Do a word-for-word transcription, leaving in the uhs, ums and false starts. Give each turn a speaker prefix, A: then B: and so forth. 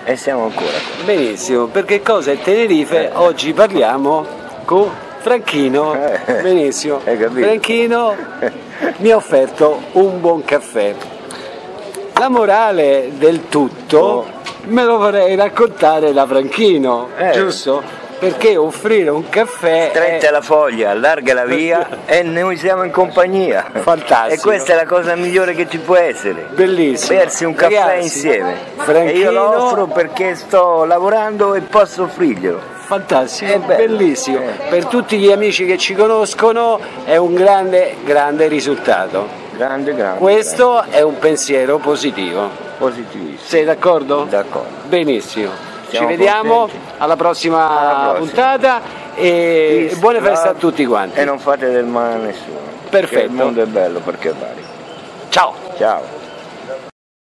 A: E siamo ancora qua.
B: Benissimo, perché cosa è Tenerife?
A: Eh.
B: Oggi parliamo con Franchino.
A: Eh.
B: Benissimo.
A: Hai capito?
B: Franchino mi ha offerto un buon caffè. La morale del tutto
A: Oh.
B: me lo vorrei raccontare da Franchino,
A: Eh.
B: giusto? Perché offrire un caffè
A: Stretta
B: è
A: la foglia, allarga la via e noi siamo in compagnia.
B: fantastico.
A: E questa è la cosa migliore che ci può essere.
B: Bellissimo.
A: Bersi un caffè
B: Ragazzi,
A: insieme.
B: Franchino,
A: E io lo offro perché sto lavorando e posso offrirglielo.
B: fantastico,
A: È bello.
B: bellissimo.
A: Eh.
B: Per tutti gli amici che ci conoscono è un grande, grande risultato.
A: Grande, grande.
B: Questo
A: grande.
B: è un pensiero positivo.
A: Positivissimo.
B: Sei d'accordo?
A: D'accordo.
B: Benissimo.
A: Siamo
B: ci vediamo
A: contenti.
B: alla prossima,
A: Alla prossima.
B: puntata e
A: Peace,
B: buone feste a
A: love,
B: tutti quanti.
A: E non fate del male a nessuno.
B: Perfetto.
A: Perché il mondo è bello perché è vario.
B: Ciao.
A: Ciao.